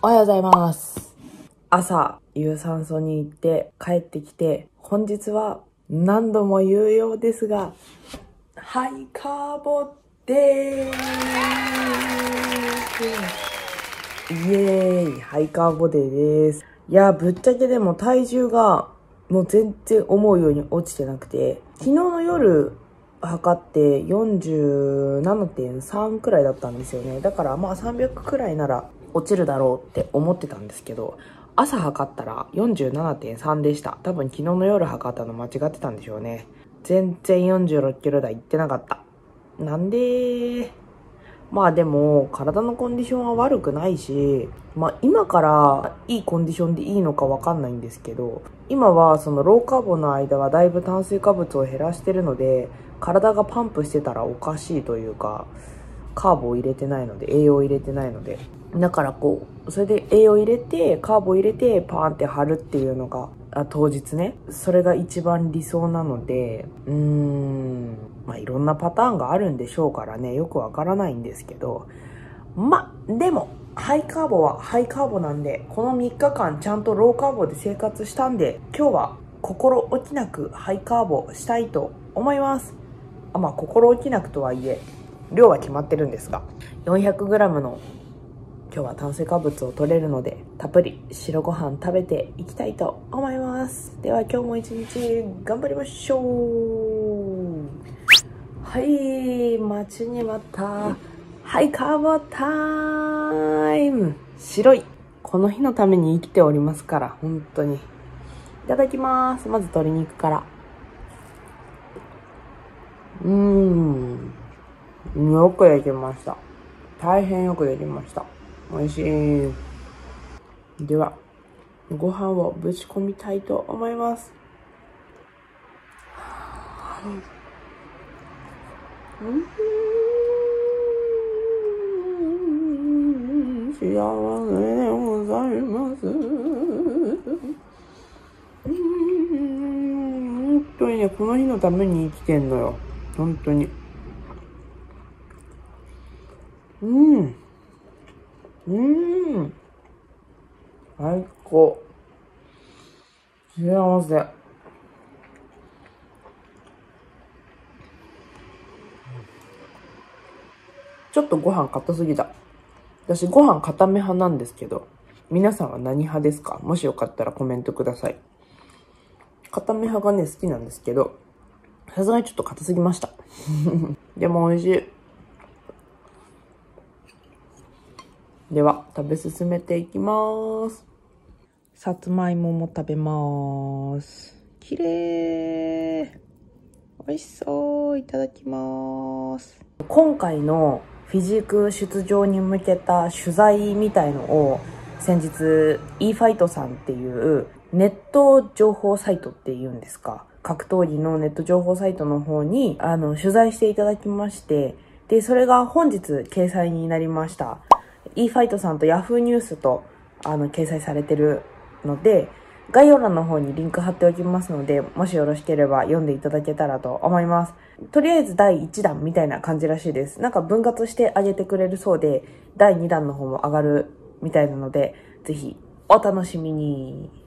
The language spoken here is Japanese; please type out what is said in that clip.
おはようございます。朝、有酸素に行って帰ってきて、本日は何度も言うようですが、ハイカーボでーす。イエーイ、ハイカーボデーです。いや、ぶっちゃけでも体重がもう全然思うように落ちてなくて、昨日の夜測って47.3 くらいだったんですよね。だからまあ300くらいなら落ちるだろうって思ってたんですけど、朝測ったら 47.3 でした。多分昨日の夜測ったの間違ってたんでしょうね。全然46キロ台いってなかった。なんで、まあでも体のコンディションは悪くないし、まあ今からいいコンディションでいいのかわかんないんですけど、今はそのローカーボの間はだいぶ炭水化物を減らしてるので、体がパンプしてたらおかしいというか、カーボを入れてないので、栄養を入れてないので。だからこう、それで栄養入れて、カーボ入れて、パーンって貼るっていうのが、当日ね、それが一番理想なので、まあいろんなパターンがあるんでしょうからね、よくわからないんですけど、でも、ハイカーボはハイカーボなんで、この3日間ちゃんとローカーボで生活したんで、今日は心置きなくハイカーボしたいと思います。まあ心置きなくとはいえ、量は決まってるんですが、400g の今日は炭水化物を取れるので、たっぷり白ご飯食べていきたいと思います。では今日も一日頑張りましょう。はい、待ちに待ったハイカーボタイム。白い。この日のために生きておりますから、本当に。いただきます。まず鶏肉から。よくできました。大変よくできました。美味しい。では、ご飯をぶち込みたいと思います。幸せでございます。本当にね、この日のために生きてんのよ。本当に。最高。幸せ。ちょっとご飯硬すぎた。私ご飯硬め派なんですけど、皆さんは何派ですか？もしよかったらコメントください。硬め派がね、好きなんですけど、さすがにちょっと硬すぎました。でも美味しい。では、食べ進めていきます。さつまいもも食べます。きれー。美味しそう。いただきます。今回のフィジーク出場に向けた取材みたいのを先日 e ファイトさんっていうネット情報サイトっていうんですか、格闘技のネット情報サイトの方に取材していただきまして、でそれが本日掲載になりました。 e ファイトさんと Yahoo ニュースと掲載されてるので、概要欄の方にリンク貼っておきますので、もしよろしければ読んでいただけたらと思います。とりあえず第1弾みたいな感じらしいです。なんか分割してあげてくれるそうで、第2弾の方も上がるみたいなので、ぜひお楽しみに。